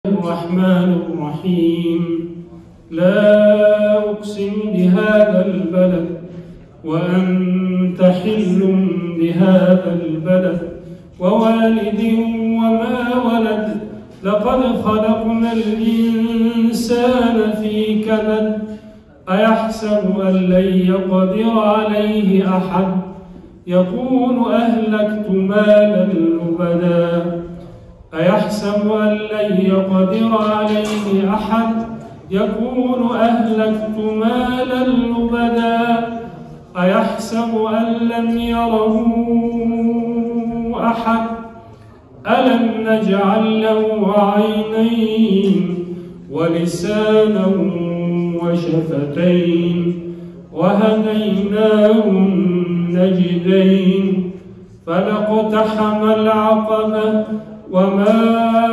الرحمن الرحيم. لا أقسم بهذا البلد وأنت حل بهذا البلد ووالد وما ولد لقد خلقنا الإنسان في كبد أيحسب أن لن يقدر عليه أحد يقول أهلكت مالا لبدا أيحسب أن لن يقدر عليه أحد يقول أهلكت مالا لبدا أيحسب أن لم يره أحد ألم نجعل له عينين ولسانا وشفتين وهديناه النجدين فلاقتحم العقبة وما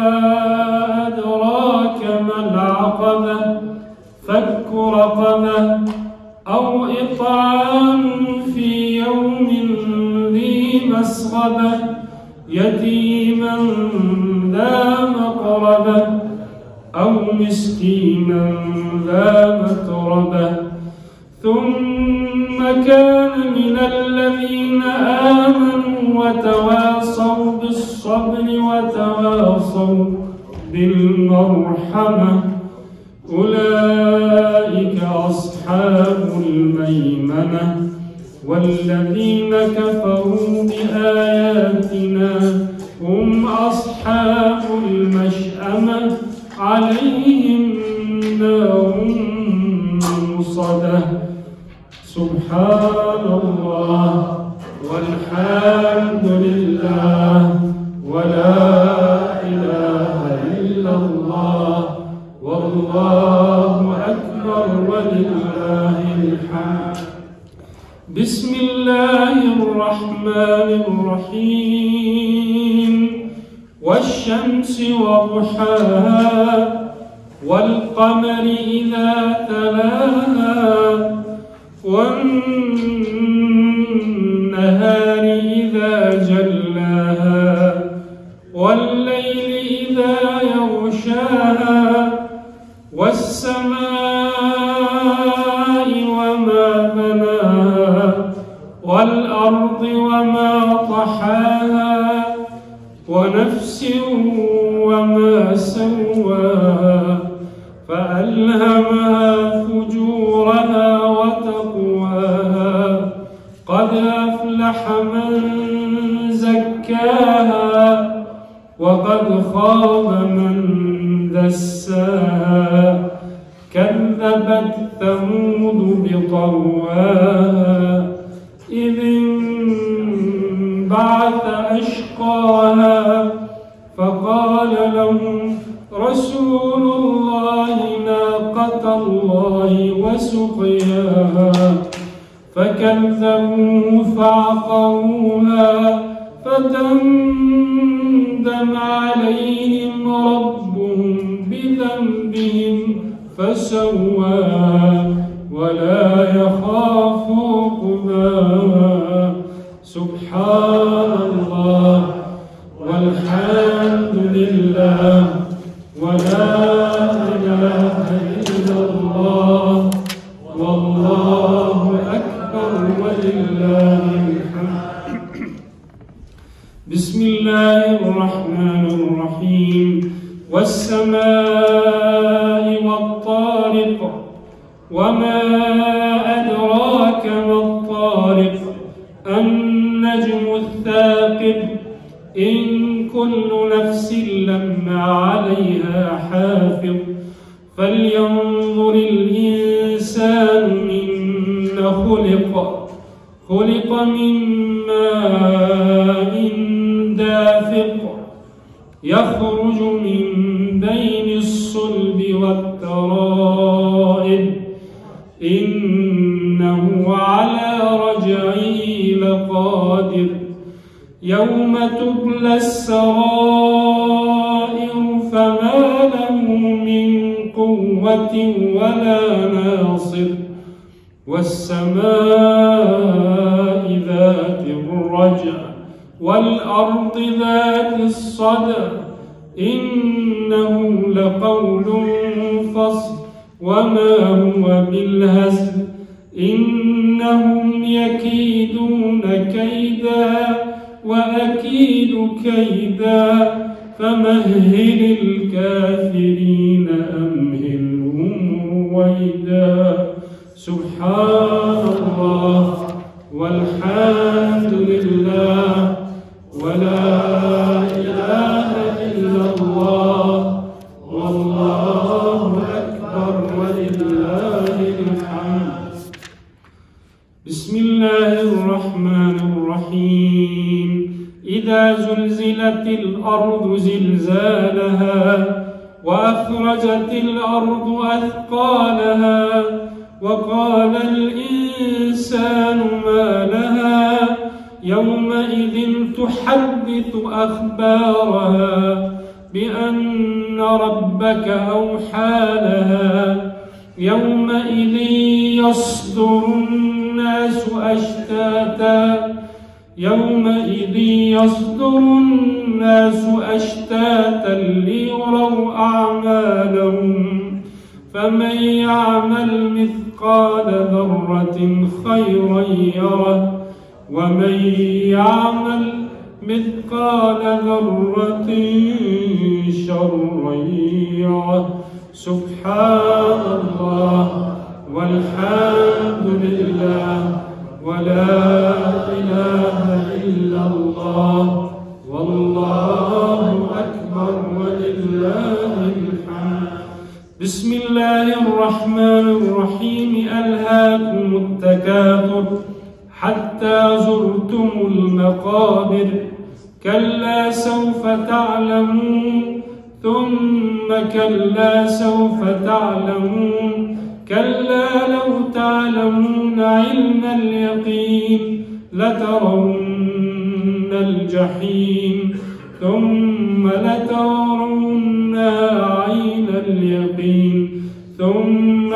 أدراك ما العقبة فك رقبة أو إطعام في يوم ذي مسغبة يتيما ذا مقربة أو مسكينا ذا متربة ثم كان من الذين آمنوا وتواصوا بالصبر وتواصوا بالمرحمة أولئك أصحاب الميمنة والذين كفروا بآياتنا هم أصحاب المشأمة عليهم نار مؤصدة. سبحان الله والحمد لله ولا إله إلا الله والله أكبر ولله الحمد. بسم الله الرحمن الرحيم. والشمس وضحاها والقمر إذا تلاها والنهار إذا جلاها والليل إذا يغشاها والسماء وما بناها والأرض وما طحاها ونفس وما سواها فألهمها فجورها وتقواها قد أفلح من زكاها وقد خاب من دساها كذبت ثمود بطغواها إذ انبعث أشقاها فقال لهم رسول الله ناقة الله وسقياها فكذبوه فعقروها فدمدم عليهم ربهم بذنبهم فسواها ولا يخاف عقباها. سبحان الله والحمد لله ولا إله إلا الله والله أكبر ولله الحمد. بسم الله الرحمن الرحيم. والسماء والطارق وما أدراك ما الطارق النجم الثاقب إن كل نفس لما عليها حافظ فلينظر الإنسان مما خلق من ماء دافق يخرج من بين الصلب والترائب إنه على رجعه لقادر يوم تبلى السرائر فما له من قوة ولا ناصر والسماء ذات الرجع والأرض ذات الصدع إن إنه لقول فصل وما هو بالهزل إنهم يكيدون كيدا وأكيد كيدا فمهل الكافرين أمهلهم رويدا. سبحان الله والحمد لله ولا إله إلا الله والله أكبر ولله الحمد. بسم الله الرحمن الرحيم. إذا زلزلت الأرض زلزالها وأخرجت الأرض أثقالها وقال الإنسان ما لها يومئذ تحدث أخبارها بأن ربك أوحى لها يومئذ يصدر الناس أشتاتا ليروا أعمالهم فمن يعمل مثقال ذرة خيرا يره ومن يعمل مثقال ذرة شرا يره. سبحان الله والحمد لله ولا إله إلا الله والله أكبر ولله الحمد. بسم الله الرحمن الرحيم. ألهاكم التكاثر حتى زرتم المقابر كلا سوف تعلمون ثم كلا سوف تعلمون كلا لو تعلمون علم اليقين لترون الجحيم ثم لترونها عين اليقين ثم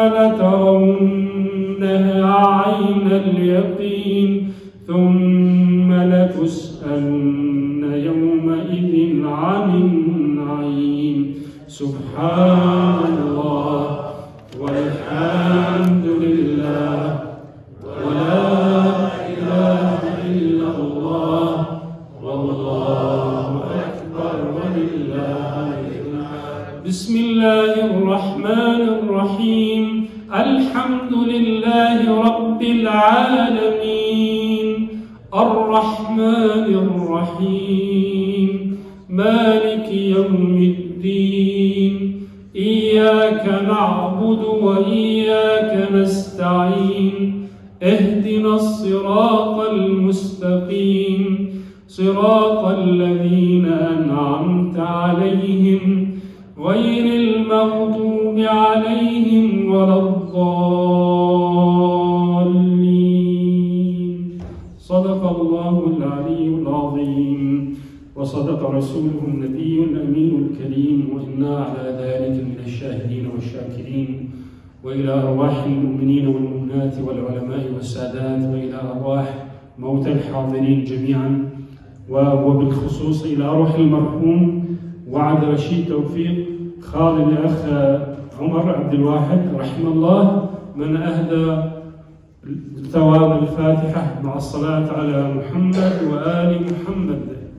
لترونها عين اليقين ثم لتسألن يومئذ عن النعيم. سبحان الله والحمد لله ولا إله إلا الله والله أكبر ولله الحمد. بسم الله الرحمن الرحيم. الحمد لله رب العالمين الرحمن الرحيم مالك يوم الدين إياك نعبد وإياك نستعين اهدنا الصراط المستقيم صراط الذين أنعمت عليهم غير المغضوب عليهم ولا الضالين. صدق الله العلي العظيم وصدق رسوله النبي الأمين الكريم وإنا على ذلك من الشاهدين والشاكرين. وإلى أرواح المؤمنين والمؤمنات والعلماء والسادات وإلى أرواح موتى الحاضرين جميعا وبالخصوص إلى روح المرحوم وعد رشيد توفيق خال الأخ عمر عبد الواحد رحمه الله من أهدى ثواب الفاتحة مع الصلاة على محمد وآل محمد.